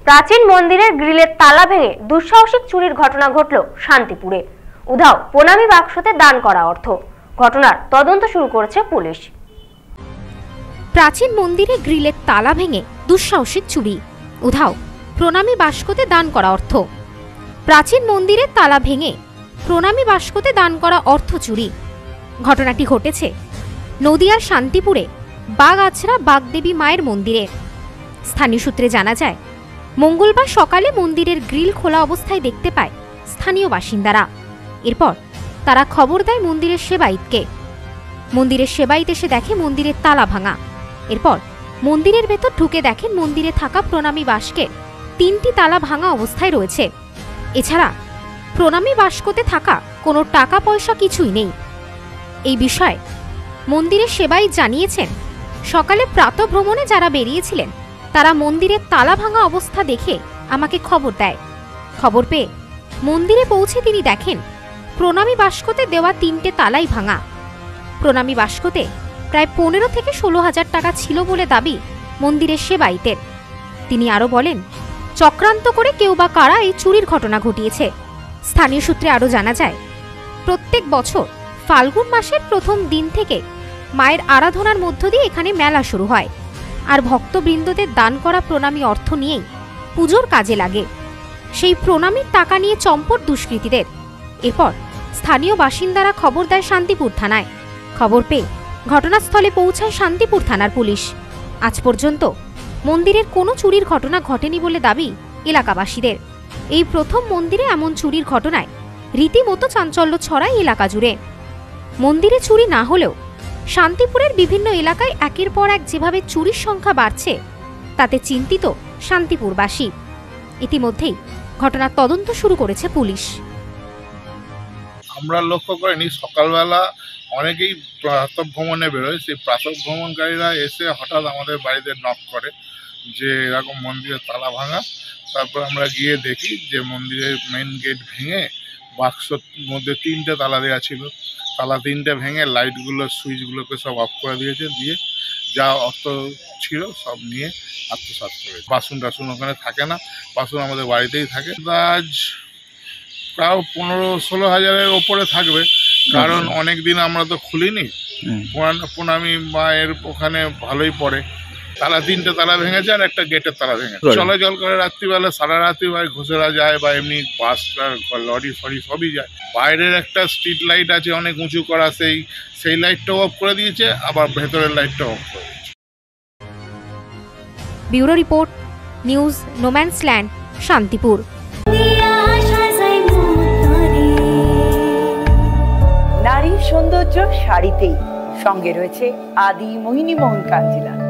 প্রাচীন মন্দিরের গ্রিলের তালা ভেঙে দুঃসাহসিক চুরির ঘটনা ঘটল শান্তিপুরে। উধাও প্রণামী বাক্সতে দান করা অর্থ। ঘটনার তদন্ত শুরু করেছে পুলিশ। প্রাচীন মন্দিরে গ্রিলের তালা ভেঙে দুঃসাহসিক চুরি, উধাও প্রণামী বাস্কতে দান করা অর্থ। প্রাচীন মন্দিরের তালা ভেঙে প্রণামী বাস্কতে দান করা অর্থ চুরি। ঘটনাটি ঘটেছে নদিয়ার শান্তিপুরে বাগআছড়া বাগদেবী মায়ের মন্দিরে। স্থানীয় সূত্রে জানা যায়, মঙ্গলবার সকালে মন্দিরের গ্রিল খোলা অবস্থায় দেখতে পায় স্থানীয় বাসিন্দারা। এরপর তারা খবর দেয় মন্দিরের সেবায়িতকে। মন্দিরের সেবায়িত এসে দেখে মন্দিরের তালা ভাঙা। এরপর মন্দিরের ভেতর ঢুকে দেখেন মন্দিরে থাকা প্রণামী বাস্কের 3টি তালা ভাঙা অবস্থায় রয়েছে। এছাড়া প্রণামী বাস্কতে থাকা কোনো টাকা পয়সা কিছুই নেই। এই বিষয়ে মন্দিরের সেবায়িত জানিয়েছেন, সকালে প্রাতঃভ্রমণে যারা বেরিয়েছিলেন তারা মন্দিরের তালা ভাঙা অবস্থা দেখে আমাকে খবর দেয়। খবর পেয়ে মন্দিরে পৌঁছে তিনি দেখেন প্রণামী বাস্কতে দেওয়া 3টে তালাই ভাঙা। প্রণামী বাস্কতে প্রায় 15 থেকে 16,000 টাকা ছিল বলে দাবি মন্দিরের সেবায়িতের। তিনি আরও বলেন, চক্রান্ত করে কেউ বা কারা এই চুরির ঘটনা ঘটিয়েছে। স্থানীয় সূত্রে আরও জানা যায়, প্রত্যেক বছর ফাল্গুন মাসের প্রথম দিন থেকে মায়ের আরাধনার মধ্য দিয়ে এখানে মেলা শুরু হয়। আর ভক্তবৃন্দদের দান করা প্রণামী অর্থ নিয়েই পুজোর কাজে লাগে। সেই প্রণামীর টাকা নিয়ে চম্পট দুষ্কৃতীদের। এরপর স্থানীয় বাসিন্দারা খবর দেয় শান্তিপুর থানায়। খবর পেয়ে ঘটনাস্থলে পৌঁছায় শান্তিপুর থানার পুলিশ। আজ পর্যন্ত মন্দিরের কোনো চুরির ঘটনা ঘটেনি বলে দাবি এলাকাবাসীদের। এই প্রথম মন্দিরে এমন চুরির ঘটনায় রীতিমতো চাঞ্চল্য ছড়ায় এলাকা জুড়ে। মন্দিরে চুরি না হলেও শান্তিপুরের বিভিন্ন এলাকায় একের পর এক যেভাবে চুরির সংখ্যা বাড়ছে তাতে চিন্তিত শান্তিপুরবাসী। ইতিমধ্যেই ঘটনার তদন্ত শুরু করেছে পুলিশ। আমরা লক্ষ্য করিনি, সকালবেলা অনেকেই প্রাতঃভ্রমণে বেরোয়। সেই প্রাতঃভ্রমণকারীরা এসে হঠাৎ আমাদের বাড়িতে নক করে যে এরকম মন্দিরের তালা ভাঙা। তারপর আমরা গিয়ে দেখি যে মন্দিরের মেন গেট ভেঙে বাক্সর মধ্যে 3টে তালা দেওয়া ছিল। তালা 3টে ভেঙে লাইটগুলো সুইচগুলোকে সব অফ করে দিয়েছে, দিয়ে যা অর্থ ছিল সব নিয়ে আত্মসাৎ করেছে। বাসন টাসন ওখানে থাকে না, বাসন আমাদের বাড়িতেই থাকে। আজ প্রায় 15-16 হাজারের ওপরে থাকবে, কারণ অনেক দিন আমরা তো খুলিনি। প্রণামী মায়ের ওখানে ভালোই পড়ে। তালা 3টে তালা ভেঙেছে আর একটা গেটের তালা ভেঙেছে। চলাচল করে রাত্রিবেলা, সারা রাত্রি ভাই ঘোষেরা যায় বা এমনি বাস লরি ফরি সবই যায়। বাইরের একটা স্ট্রিট লাইট আছে অনেক উঁচু করা, সেই লাইটটাও অফ করে দিয়েছে, আবার ভেতরের লাইটটাও অফ করে দিয়েছে। Bureau report, news no man's land, Shantipur. নারীর সৌন্দর্য শাড়িতেই, সঙ্গে রয়েছে আদি মোহিনী মোহন কাঞ্জিলা।